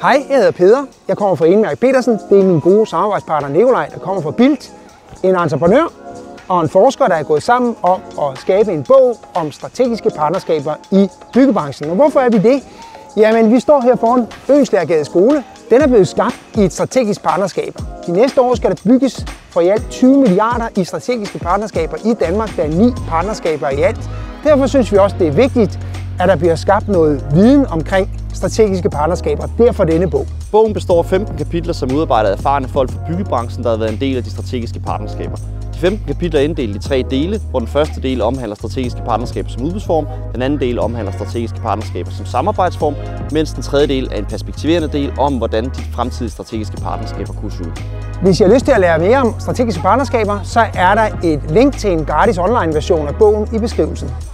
Hej, jeg hedder Peder. Jeg kommer fra Enemærke Petersen. Det er min gode samarbejdspartner Nikolaj, der kommer fra Bildt. En entreprenør og en forsker, der er gået sammen om at skabe en bog om strategiske partnerskaber i byggebranchen. Og hvorfor er vi det? Jamen, vi står her foran Øenslærgade skole. Den er blevet skabt i et strategisk partnerskab. De næste år skal der bygges for i alt 20 milliarder i strategiske partnerskaber i Danmark. Der er 9 partnerskaber i alt. Derfor synes vi også, det er vigtigt, at der bliver skabt noget viden omkring strategiske partnerskaber. Derfor denne bog. Bogen består af 15 kapitler, som udarbejder af erfarne folk fra byggebranchen, der har været en del af de strategiske partnerskaber. De 15 kapitler er inddelt i 3 dele, hvor den første del omhandler strategiske partnerskaber som udbudsform, den anden del omhandler strategiske partnerskaber som samarbejdsform, mens den tredje del er en perspektiverende del om, hvordan de fremtidige strategiske partnerskaber kunne se ud. Hvis I har lyst til at lære mere om strategiske partnerskaber, så er der et link til en gratis online version af bogen i beskrivelsen.